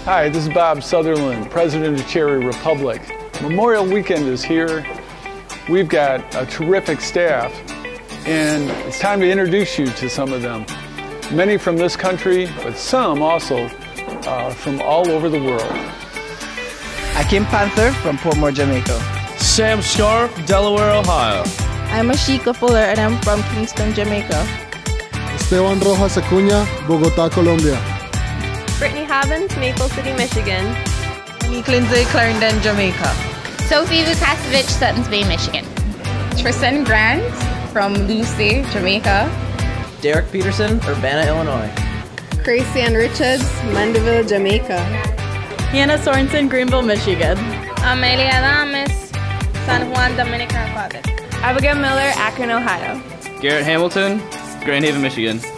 Hi, this is Bob Sutherland, President of Cherry Republic. Memorial Weekend is here. We've got a terrific staff, and it's time to introduce you to some of them. Many from this country, but some also from all over the world. Akim Panther from Portmore, Jamaica. Sam Scarf, Delaware, Ohio. I'm Ashika Fuller and I'm from Kingston, Jamaica. Esteban Rojas Acuña, Bogotá, Colombia. Brittany Havens, Maple City, Michigan. Monique Lindsay, Clarendon, Jamaica. Sophie Vukasevich, Suttons Bay, Michigan. Tristan Grant from Lucy, Jamaica. Derek Peterson, Urbana, Illinois. Gracie Ann Richards, Mandeville, Jamaica. Hannah Sorensen, Greenville, Michigan. Amelia Adames, San Juan, Dominican Republic. Abigail Miller, Akron, Ohio. Garrett Hamilton, Grand Haven, Michigan.